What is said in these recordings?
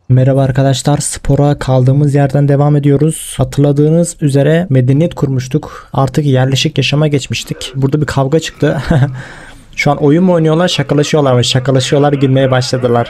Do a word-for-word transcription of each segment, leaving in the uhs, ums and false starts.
Merhaba arkadaşlar, spora kaldığımız yerden devam ediyoruz. Hatırladığınız üzere medeniyet kurmuştuk. Artık yerleşik yaşama geçmiştik. Burada bir kavga çıktı. Şu an oyun mu oynuyorlar, şakalaşıyorlar mı? Şakalaşıyorlar, gülmeye başladılar.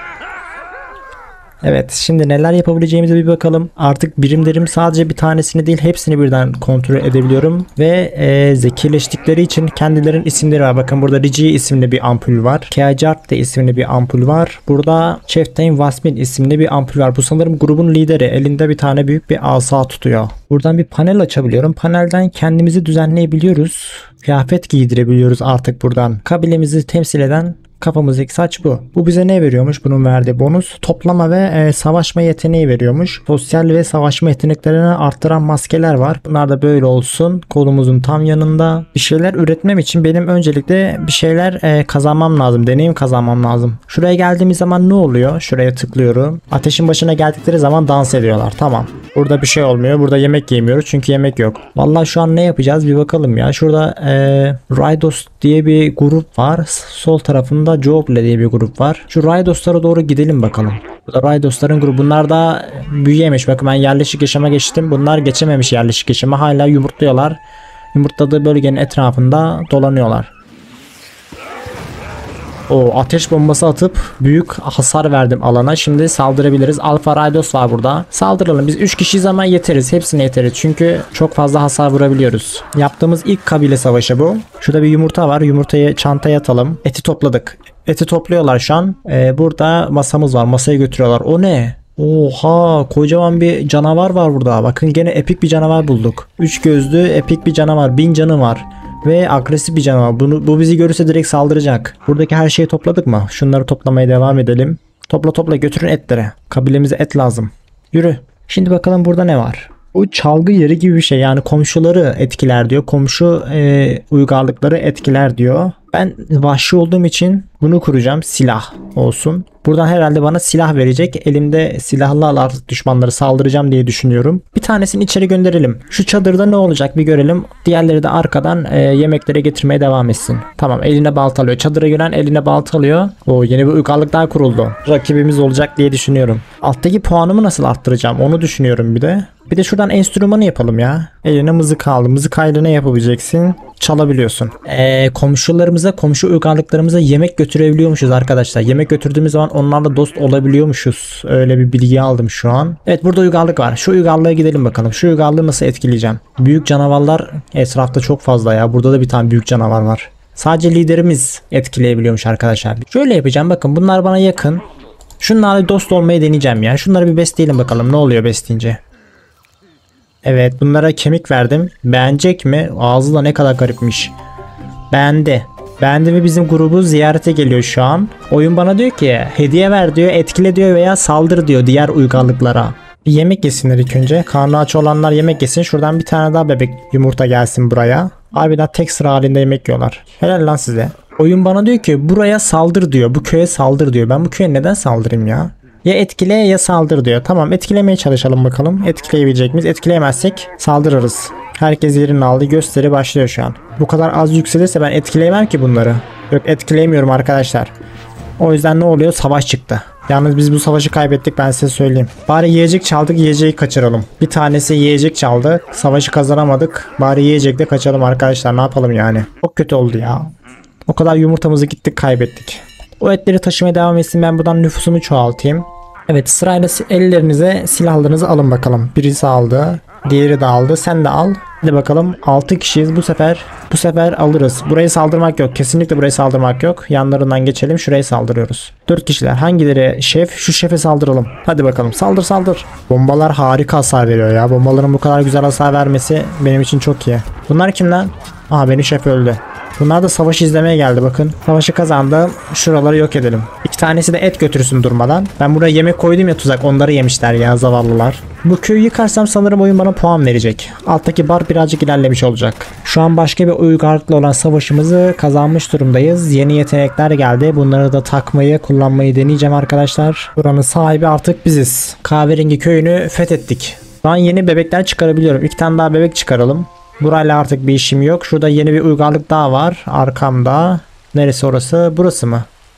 Evet, şimdi neler yapabileceğimize bir bakalım. Artık birimlerim sadece bir tanesini değil hepsini birden kontrol edebiliyorum. Ve e, zekileştikleri için kendilerinin isimleri var. Bakın burada Rigi isimli bir ampul var. Keajart de isimli bir ampul var. Burada Chieftain Wasmin isimli bir ampul var. Bu sanırım grubun lideri. Elinde bir tane büyük bir asa tutuyor. Buradan bir panel açabiliyorum. Panelden kendimizi düzenleyebiliyoruz. Kıyafet giydirebiliyoruz artık buradan. Kabilemizi temsil eden kafamızdaki saç bu. Bu bize ne veriyormuş? Bunun verdiği bonus toplama ve e, savaşma yeteneği veriyormuş. Sosyal ve savaşma yeteneklerini arttıran maskeler var. Bunlar da böyle olsun. Kolumuzun tam yanında. Bir şeyler üretmem için benim öncelikle bir şeyler e, kazanmam lazım. Deneyim kazanmam lazım. Şuraya geldiğimiz zaman ne oluyor? Şuraya tıklıyorum. Ateşin başına geldikleri zaman dans ediyorlar. Tamam. Burada bir şey olmuyor. Burada yemek yemiyoruz çünkü yemek yok. Vallahi şu an ne yapacağız bir bakalım ya. Şurada e, Raidos diye bir grup var. Sol tarafında Joble diye bir grup var. Şu Raidos'lara doğru gidelim bakalım. Burada Raidos'ların grubu. Bunlar da büyüyemiş. Bakın ben yerleşik yaşama geçtim. Bunlar geçememiş yerleşik yaşama. Hala yumurtluyorlar. Yumurtladığı bölgenin etrafında dolanıyorlar. O ateş bombası atıp büyük hasar verdim alana. Şimdi saldırabiliriz. Alfa Raidos var burada. Saldıralım. Biz üç kişiyiz ama yeteriz. Hepsine yeteriz. Çünkü çok fazla hasar vurabiliyoruz. Yaptığımız ilk kabile savaşı bu. Şurada bir yumurta var. Yumurtayı çantaya atalım. Eti topladık. Eti topluyorlar şu an. Ee, burada masamız var. Masaya götürüyorlar. O ne? Oha, kocaman bir canavar var burada. Bakın gene epik bir canavar bulduk. Üç gözlü epik bir canavar. Bin canı var. Ve agresif bir canavar. Bunu, bu bizi görürse direkt saldıracak. Buradaki her şeyi topladık mı? Şunları toplamaya devam edelim. Topla topla götürün etlere. Kabilemize et lazım. Yürü. Şimdi bakalım burada ne var? Bu çalgı yeri gibi bir şey. Yani komşuları etkiler diyor. Komşu e, uygarlıkları etkiler diyor. Ben vahşi olduğum için bunu kuracağım. Silah olsun. Buradan herhalde bana silah verecek. Elimde silahlarla artık düşmanları saldıracağım diye düşünüyorum. Bir tanesini içeri gönderelim. Şu çadırda ne olacak bir görelim. Diğerleri de arkadan e, yemeklere getirmeye devam etsin. Tamam, eline balta alıyor. Çadıra giren eline balta alıyor. O yeni bir uygarlık daha kuruldu. Rakibimiz olacak diye düşünüyorum. Alttaki puanımı nasıl arttıracağım onu düşünüyorum bir de. Bir de şuradan enstrümanı yapalım ya. Eline mızıka aldı. Mızıkayla ne yapabileceksin? Çalabiliyorsun. Ee, komşularımıza, komşu uygarlıklarımıza yemek götürebiliyormuşuz arkadaşlar. Yemek götürdüğümüz zaman onlarla dost olabiliyormuşuz. Öyle bir bilgi aldım şu an. Evet, burada uygarlık var. Şu uygarlığa gidelim bakalım. Şu uygarlığı nasıl etkileyeceğim? Büyük canavarlar etrafta çok fazla ya. Burada da bir tane büyük canavar var. Sadece liderimiz etkileyebiliyormuş arkadaşlar. Şöyle yapacağım, bakın bunlar bana yakın. Şunlarla dost olmayı deneyeceğim ya. Şunları bir besleyelim bakalım ne oluyor besleyince. Evet, bunlara kemik verdim. Beğenecek mi? Ağzı da ne kadar garipmiş. Beğendi. Beğendi ve bizim grubu ziyarete geliyor şu an. Oyun bana diyor ki hediye ver diyor, etkile diyor veya saldır diyor diğer uygarlıklara. Bir yemek yesinler ilk önce. Karnı aç olanlar yemek yesin. Şuradan bir tane daha bebek yumurta gelsin buraya. Harbiden tek sıra halinde yemek yiyorlar. Helal lan size. Oyun bana diyor ki buraya saldır diyor. Bu köye saldır diyor. Ben bu köye neden saldırayım ya? Ya etkile ya saldır diyor. Tamam, etkilemeye çalışalım bakalım. Etkileyebilecek miyiz? Etkileyemezsek saldırırız. Herkes yerini aldı. Gösteri başlıyor şu an. Bu kadar az yükselirse ben etkileyemem ki bunları. Yok, etkileyemiyorum arkadaşlar. O yüzden ne oluyor? Savaş çıktı. Yalnız biz bu savaşı kaybettik, ben size söyleyeyim. Bari yiyecek çaldık, yiyeceği kaçıralım. Bir tanesi yiyecek çaldı. Savaşı kazanamadık. Bari yiyecekle kaçalım arkadaşlar. Ne yapalım yani? Çok kötü oldu ya. O kadar yumurtamızı gittik kaybettik. O etleri taşımaya devam etsin. Ben buradan nüfusumu çoğaltayım. Evet, sırayla ellerinize silahlarınızı alın bakalım. Birisi aldı. Diğeri de aldı. Sen de al. Hadi bakalım. altı kişiyiz bu sefer. Bu sefer alırız. Buraya saldırmak yok. Kesinlikle buraya saldırmak yok. Yanlarından geçelim. Şuraya saldırıyoruz. dört kişiler. Hangileri şef? Şu şefe saldıralım. Hadi bakalım. Saldır saldır. Bombalar harika hasar veriyor ya. Bombaların bu kadar güzel hasar vermesi benim için çok iyi. Bunlar kim lan? Aha, benim şef öldü. Bunlar da savaş izlemeye geldi bakın. Savaşı kazandı. Şuraları yok edelim. İki tanesi de et götürsün durmadan. Ben buraya yemek koydum ya, tuzak. Onları yemişler ya, zavallılar. Bu köyü yıkarsam sanırım oyun bana puan verecek. Alttaki bar birazcık ilerlemiş olacak. Şu an başka bir uygarlıkla olan savaşımızı kazanmış durumdayız. Yeni yetenekler geldi. Bunları da takmayı, kullanmayı deneyeceğim arkadaşlar. Buranın sahibi artık biziz. Kahverengi köyünü fethettik. Şu an yeni bebekler çıkarabiliyorum. İki tane daha bebek çıkaralım. Burayla artık bir işim yok. Şurada yeni bir uygarlık daha var arkamda. Neresi orası? Burası mı?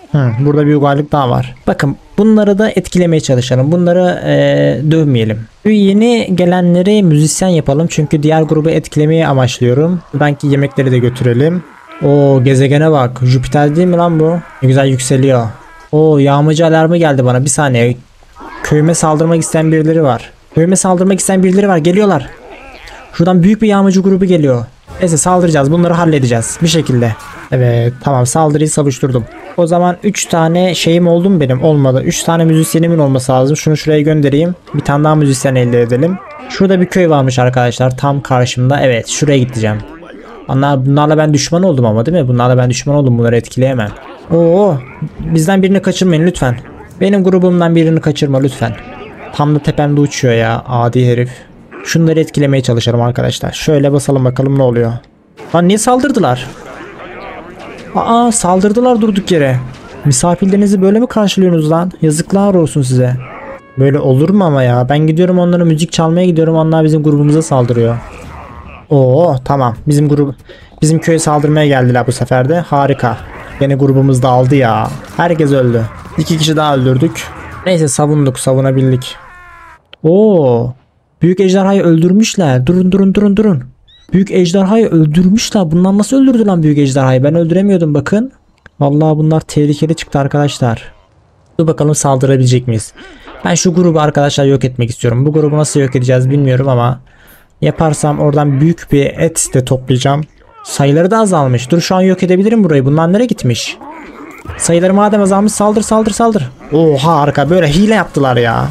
Hı, burada bir uygarlık daha var. Bakın bunları da etkilemeye çalışalım. Bunları ee, dövmeyelim. Bu yeni gelenleri müzisyen yapalım. Çünkü diğer grubu etkilemeyi amaçlıyorum. Buradanki yemekleri de götürelim. O gezegene bak. Jüpiter değil mi lan bu? Ne güzel yükseliyor. O yağmacı alarmı geldi bana. Bir saniye. Köyüme saldırmak isteyen birileri var. Köyüme saldırmak isteyen birileri var. Geliyorlar. Şuradan büyük bir yağmacı grubu geliyor. Neyse saldıracağız. Bunları halledeceğiz. Bir şekilde. Evet tamam, saldırıyı savuşturdum. O zaman üç tane şeyim oldu mu benim? Olmadı. üç tane müzisyenimin olması lazım. Şunu şuraya göndereyim. Bir tane daha müzisyen elde edelim. Şurada bir köy varmış arkadaşlar. Tam karşımda. Evet şuraya gideceğim. Onlar, bunlarla ben düşman oldum ama değil mi? Bunlarla ben düşman oldum. Bunları etkileyemem. Oo, bizden birini kaçırmayın lütfen. Benim grubumdan birini kaçırma lütfen. Tam da tepemde uçuyor ya. Adi herif. Şunları etkilemeye çalışalım arkadaşlar. Şöyle basalım bakalım ne oluyor. Lan niye saldırdılar? Aa, saldırdılar durduk yere. Misafirlerinizi böyle mi karşılıyorsunuz lan? Yazıklar olsun size. Böyle olur mu ama ya? Ben gidiyorum onlara müzik çalmaya gidiyorum. Onlar bizim grubumuza saldırıyor. Oo tamam. Bizim grup bizim köye saldırmaya geldiler bu sefer de. Harika. Yine grubumuz dağıldı ya. Herkes öldü. İki kişi daha öldürdük. Neyse savunduk, savunabildik. Oo. Büyük ejderhayı öldürmüşler. Durun durun durun durun. Büyük ejderhayı öldürmüşler. Bunlar nasıl öldürdü lan büyük ejderhayı? Ben öldüremiyordum bakın. Vallahi bunlar tehlikeli çıktı arkadaşlar. Dur bakalım saldırabilecek miyiz? Ben şu grubu arkadaşlar yok etmek istiyorum. Bu grubu nasıl yok edeceğiz bilmiyorum ama yaparsam oradan büyük bir et de toplayacağım. Sayıları da azalmış. Dur şu an yok edebilirim burayı. Bunlar nereye gitmiş? Sayıları madem azalmış, saldır saldır saldır. Oha harika, böyle hile yaptılar ya.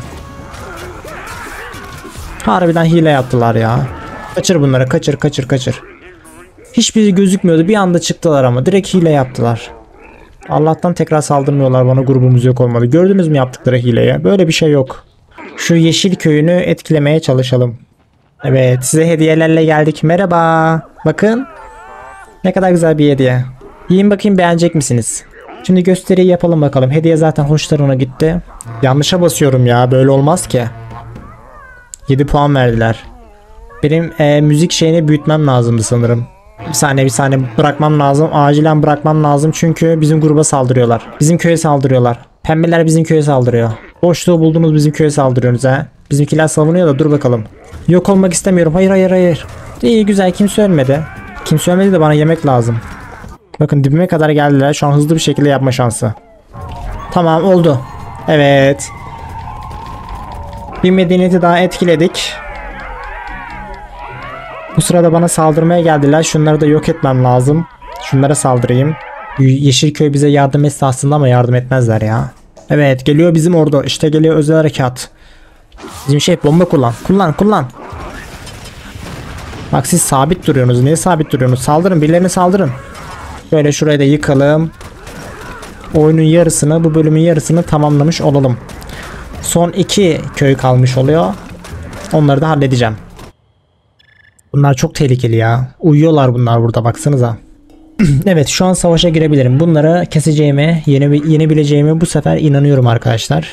Harbiden hile yaptılar ya. Kaçır bunları, kaçır kaçır kaçır. Hiçbiri gözükmüyordu, bir anda çıktılar ama direkt hile yaptılar. Allah'tan tekrar saldırmıyorlar bana, grubumuz yok olmadı. Gördünüz mü yaptıkları hileye? Böyle bir şey yok. Şu yeşil köyünü etkilemeye çalışalım. Evet, size hediyelerle geldik. Merhaba. Bakın. Ne kadar güzel bir hediye. Yiyin bakayım, beğenecek misiniz? Şimdi gösteriyi yapalım bakalım. Hediye zaten hoşlarına gitti. Yanlışa basıyorum ya, böyle olmaz ki. yedi puan verdiler. Benim e, müzik şeyini büyütmem lazımdı sanırım. Bir saniye bir saniye bırakmam lazım. Acilen bırakmam lazım çünkü bizim gruba saldırıyorlar. Bizim köye saldırıyorlar. Pembeler bizim köye saldırıyor. Boşluğu buldunuz, bizim köye saldırıyorsunuz ha. Bizimkiler savunuyor da dur bakalım. Yok olmak istemiyorum. Hayır hayır hayır. İyi güzel, kimse ölmedi. Kimse ölmedi de bana yemek lazım. Bakın dibime kadar geldiler. Şu an hızlı bir şekilde yapma şansı. Tamam oldu. Evet. Bir medeniyeti daha etkiledik. Bu sırada bana saldırmaya geldiler. Şunları da yok etmem lazım. Şunlara saldırayım. Yeşilköy bize yardım etse aslında ama yardım etmezler ya. Evet geliyor bizim ordu. İşte geliyor özel harekat. Bizim şey bomba kullan. Kullan kullan. Bak siz sabit duruyorsunuz. Niye sabit duruyorsunuz? Saldırın, birilerine saldırın. Böyle şurayı da yıkalım. Oyunun yarısını, bu bölümün yarısını tamamlamış olalım. Son iki köy kalmış oluyor. Onları da halledeceğim. Bunlar çok tehlikeli ya. Uyuyorlar bunlar burada, baksanıza. Evet şu an savaşa girebilirim. Bunları keseceğime, yene, yenebileceğime bu sefer inanıyorum arkadaşlar.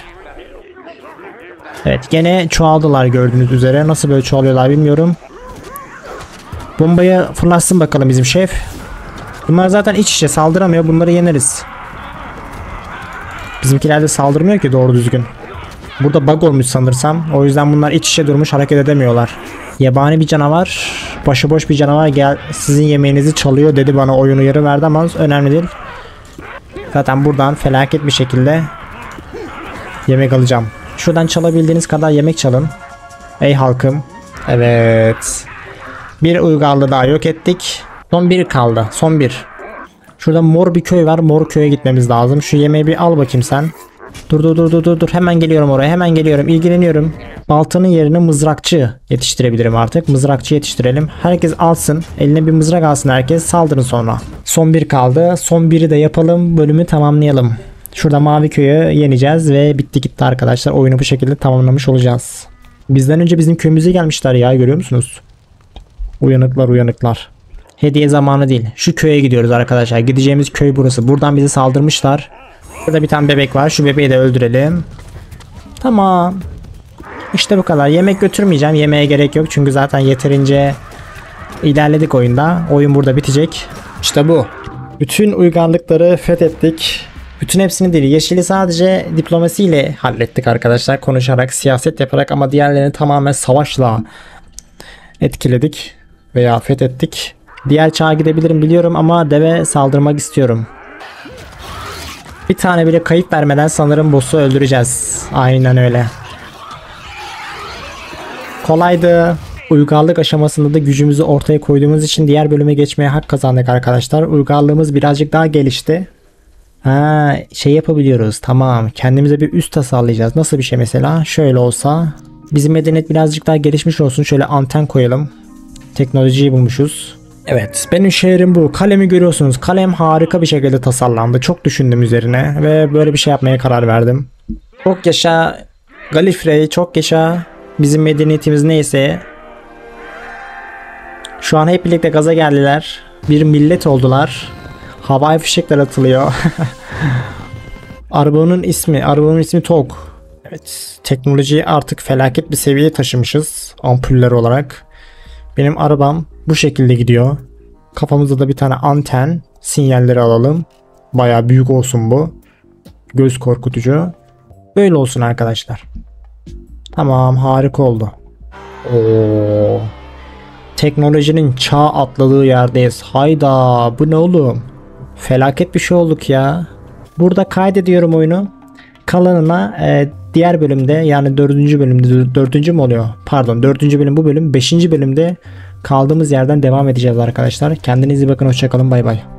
Evet gene çoğaldılar gördüğünüz üzere. Nasıl böyle çoğalıyorlar bilmiyorum. Bombayı fırlatsın bakalım bizim şef. Bunlar zaten iç içe saldıramıyor. Bunları yeneriz. Bizimkiler de saldırmıyor ki doğru düzgün. Burada bug olmuş sanırsam. O yüzden bunlar iç içe durmuş, hareket edemiyorlar. Yabani bir canavar, başıboş bir canavar gel sizin yemeğinizi çalıyor dedi bana, oyun uyarı verdi ama önemli değil. Zaten buradan felaket bir şekilde yemek alacağım. Şuradan çalabildiğiniz kadar yemek çalın. Ey halkım. Evet. Bir uygarlığı daha yok ettik. Son bir kaldı. Son bir. Şurada mor bir köy var. Mor köye gitmemiz lazım. Şu yemeği bir al bakayım sen. Dur dur dur dur dur. Hemen geliyorum oraya. Hemen geliyorum. İlgileniyorum. Baltanın yerine mızrakçı yetiştirebilirim artık. Mızrakçı yetiştirelim. Herkes alsın. Eline bir mızrak alsın herkes. Saldırın sonra. Son bir kaldı. Son biri de yapalım. Bölümü tamamlayalım. Şurada mavi köyü yeneceğiz ve bitti gitti arkadaşlar. Oyunu bu şekilde tamamlamış olacağız. Bizden önce bizim köyümüze gelmişler ya, görüyor musunuz? Uyanıklar uyanıklar. Hediye zamanı değil. Şu köye gidiyoruz arkadaşlar. Gideceğimiz köy burası. Buradan bize saldırmışlar. Burada bir tane bebek var. Şu bebeği de öldürelim. Tamam. İşte bu kadar. Yemek götürmeyeceğim. Yemeğe gerek yok. Çünkü zaten yeterince ilerledik oyunda. Oyun burada bitecek. İşte bu. Bütün uygarlıkları fethettik. Bütün hepsini değil. Yeşili sadece diplomasiyle hallettik arkadaşlar. Konuşarak, siyaset yaparak, ama diğerlerini tamamen savaşla etkiledik veya fethettik. Diğer çağa gidebilirim biliyorum ama deve saldırmak istiyorum. Bir tane bile kayıp vermeden sanırım boss'u öldüreceğiz. Aynen öyle. Kolaydı. Uygarlık aşamasında da gücümüzü ortaya koyduğumuz için diğer bölüme geçmeye hak kazandık arkadaşlar. Uygarlığımız birazcık daha gelişti. Ha, şey yapabiliyoruz. Tamam. Kendimize bir üst tasarlayacağız. Nasıl bir şey mesela? Şöyle olsa. Bizim medeniyet birazcık daha gelişmiş olsun. Şöyle anten koyalım. Teknolojiyi bulmuşuz. Evet, benim şehrim bu. Kalemi görüyorsunuz. Kalem harika bir şekilde tasarlandı. Çok düşündüm üzerine ve böyle bir şey yapmaya karar verdim. Çok yaşa Gallifrey, çok yaşa bizim medeniyetimiz neyse. Şu an hep birlikte gaza geldiler. Bir millet oldular. Havai fişekler atılıyor. Arabanın ismi, arabanın ismi Tog. Evet, teknolojiyi artık felaket bir seviyeye taşımışız ampuller olarak. Benim arabam bu şekilde gidiyor. Kafamızda da bir tane anten, sinyalleri alalım. Bayağı büyük olsun bu. Göz korkutucu. Böyle olsun arkadaşlar. Tamam, harika oldu. Oo. Teknolojinin çağ atladığı yerdeyiz. Hayda, bu ne oğlum? Felaket bir şey olduk ya. Burada kaydediyorum oyunu. Kalanına e, diğer bölümde, yani dördüncü bölümde, dördüncü mü oluyor? Pardon, dördüncü bölüm bu bölüm. Beşinci bölümde kaldığımız yerden devam edeceğiz arkadaşlar. Kendinize iyi bakın, hoşçakalın, bay bay.